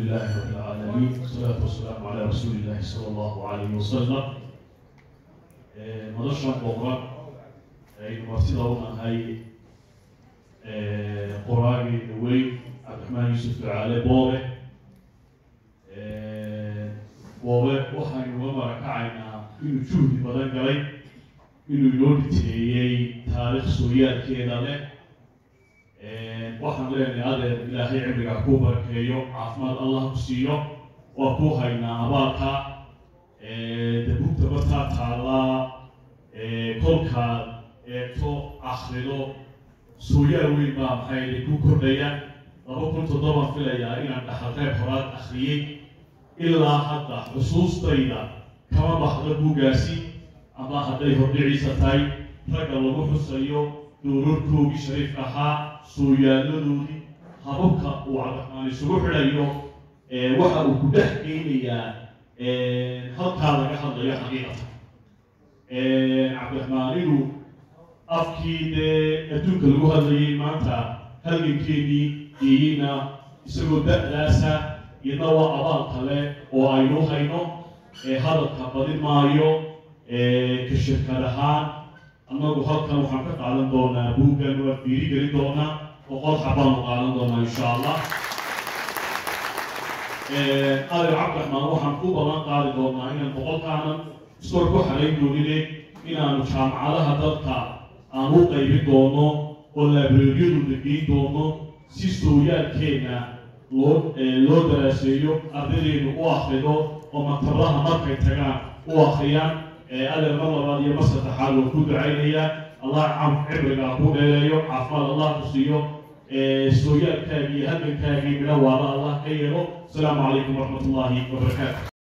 لله رب العالمين والصلاة والسلام على رسول الله صلى الله عليه وسلم. مدرسة بقرة المرتضى هاي قراءي نوي عبد الرحمن يوسف على بوبه وحنا نوما كعنا إنه شوف بدن قلي إنه يلون تيجي تاريخ سوريا كذا له waxaan leenahay adeer ilaahay cimriga ku barkeeyo caafimaad allah ku siiyo waa ku haynaa abaalka dabugta bataa taala kolka to akhrido suuyaa weyn baa maxay ku kordhaya 2007 filayaa inaan dhaxal qayb horaad akhriyay ilaa hadda xusuustayda kama baxdo buugaasi ama hadday hordhiciisa tahay ragga lagu xusayo doorarkoogii shariifka ahaa sooyaalladoodii hababka uu cabdiraxmaan isugu xidhayo waxa uu ku dhex geynayaa halkaa laga hadlayo xaqiiqatan cabdiraxmaan inuu afkii dee adduunka lagu hadlayay maanta halgankeenii geeyeyna isagoo da'daasa iyadna waa abaal kale oo aynu hayno hadalka badin maayo ka shirkad ahaan annagu halkan waxaan ka qaadan doonaa buuggan waa fiiri gelin doonaa boqol xabaanu qaadan doonaa insha allah adeer cabdiraxmaan waxaan ku ballan qaadi doonaa inaan boqolkaanan iskor ku xarayn doonine inaanu jaamacadaha dalka aan u qaybin doono oo laabrariyadu la geyn doono si sooyaalkeenna loo daraaseeyo ardaydeenu u akhrido oo maktabadaha markay tagaan u akhriyaan adeer mar labaad iyo mar saddexaad waa ku ducaynayaa allah cimrigaa ku dheereeyo caafimaad allah ku siiyo sooyaalkaagii halgankaagii midho waala allah ka yeelo asalaamu calaykum waraxmat ullaahi wabarakaatu